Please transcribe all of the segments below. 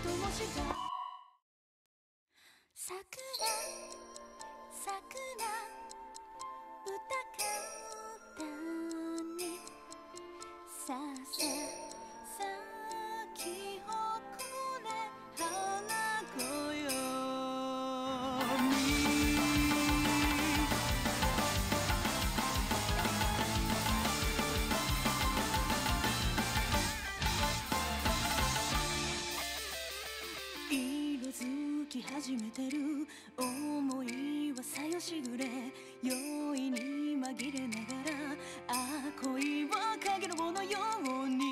灯した桜歌にささ咲き誇れ花子よ色づき始めてる思いはさよしぐれ酔いに紛れながら恋は影のものように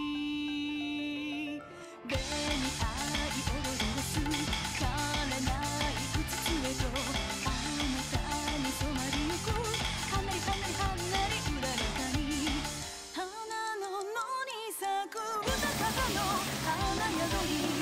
紅愛踊り出す枯れないうつつへとあなたに染まりゆく離れうららかに花の野に咲く歌方の花宿り